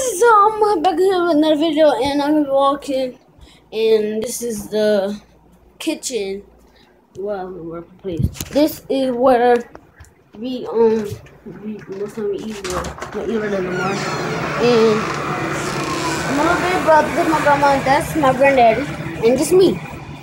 guys, I'm back here with another video, and I'm walking, and this is the kitchen. Well, please. This is where we most time we eat in the morning. And my little big brother, this is my grandma, that's my granddaddy, and just me.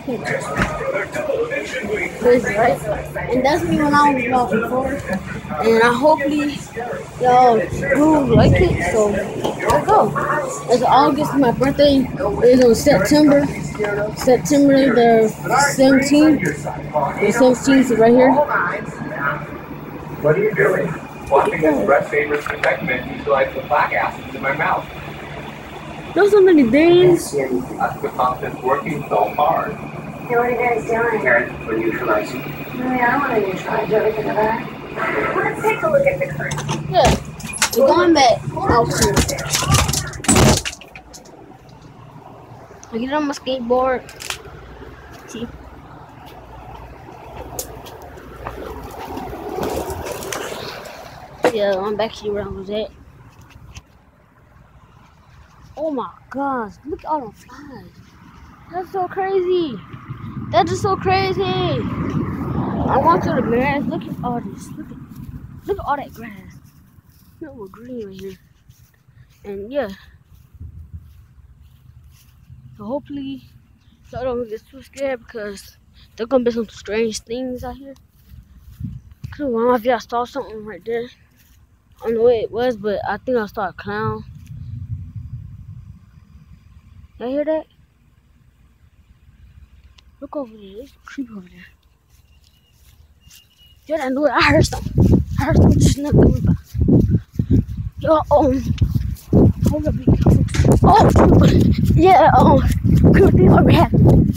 Right? And that's me when I was walking forward. And I hopefully y'all do like it. So let's go. It's August. My birthday is on September the 17th. The 17th is right here. What are you doing? Swapping this breast savers protectant neutralize the plaque acids in my mouth. There's so many days. That's the pump that's working so hard. Hey, what are you guys doing? Preparing for neutralizing. I don't want to neutralize everything of that. Let's take a look at the current. Yeah. We're going back. Oh, I get on my skateboard. See? Yeah, I'm back here where I was at. Oh my gosh, look at all the flies. That's so crazy. That's just so crazy. I want to the grass. Look at all this. Look at all that grass. Look at what green right here. And yeah. So hopefully y'all don't get too scared because there's gonna be some strange things out here. Cause one of y'all saw something right there. I don't know what it was, but I think I saw a clown. Y'all hear that? Look over there. There's a creep over there. Yeah, I know it. I heard something. I heard something just not going by. Yo, hold up, be careful. Oh, yeah, creepy thing already happened.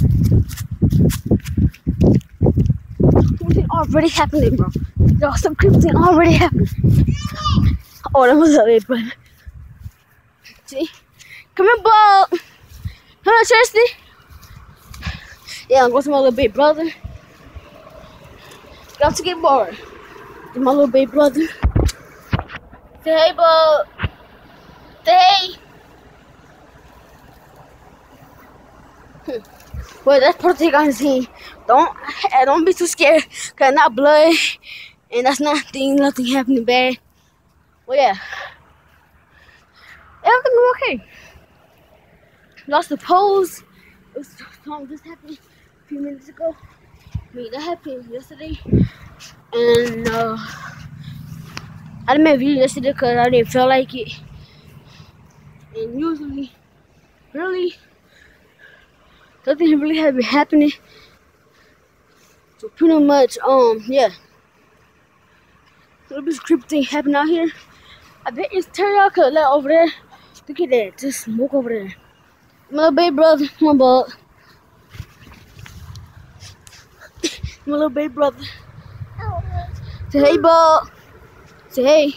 Creepy thing already happening, bro. Yo, some creepy thing already happened. Oh, that was a bit, but see? Come here, Bob. Come on, Chesty. Yeah, I'm going to my little big brother. Got to get bored. My little big brother. Say hey, Bob. Say hey. Well, that's part of the thing I seen. Don't be too scared, cause not blood, and that's nothing happening bad. Well, yeah, everything was okay. Lost the pose. It was something just happened a few minutes ago. I mean, that happened yesterday, and I didn't make a video yesterday because I didn't feel like it. And usually, really, nothing really has been happening. So pretty much, yeah. Little bit of creepy thing happening out here. I bet it's turned out cause like over there. Look at that, just smoke over there. My little baby brother, my bug. My little baby brother. Say hey, bug. Say hey.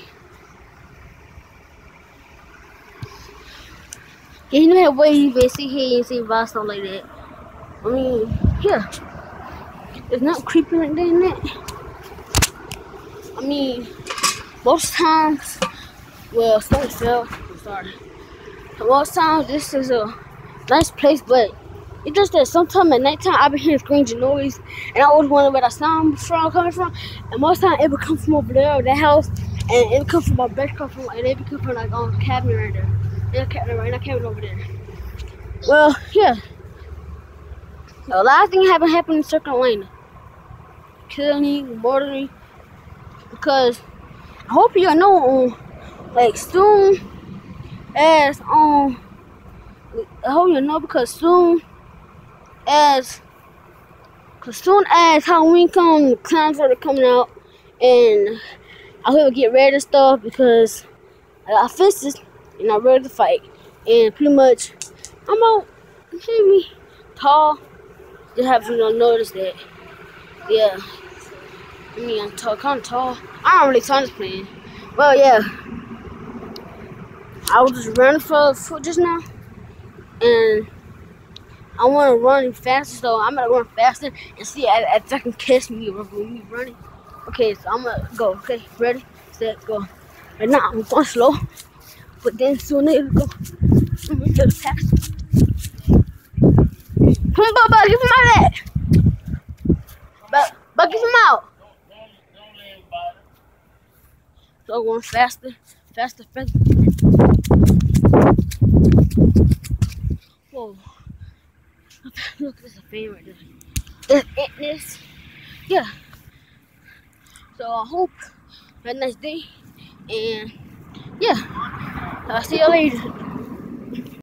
Yeah, you know that way you can see hey and say bye, stuff like that. I mean, yeah. It's not creepy like that in that. I mean, most times, well, something fell. I'm sorry. Most times, this is a nice place, but it's just that sometimes at nighttime I've been hearing strange noise, and I always wonder where that sound coming from. And most times it would come from over there, that house, and it would come from my bed, and it would come from like on the cabinet right there. There's a cabinet right, that cabinet over there. Well, yeah. A lot of things have been happening in South Carolina. Killing, murdering, because I hope you know, like soon as I hope you know, because soon as Halloween comes, the clowns are coming out, and I hope get ready to stuff because I got fists and I'm ready to fight. And pretty much, I'm out. You see me, tall. Just have you to notice that. Yeah. I mean, I'm tall, kind of tall. I don't really tall this playing. Well, yeah. I was just running for just now, and I want to run faster, so I'm gonna run faster and see if I can catch me running. Okay, so I'm gonna go. Okay, ready, set, go. Right now, I'm going slow. But then sooner it'll go a little faster. Come on, Bubba, get him out of that. But get him out. So going faster. Whoa. Look, there's a fan right there. This. Yeah. So I hope you have a nice day. And yeah. I'll see you later.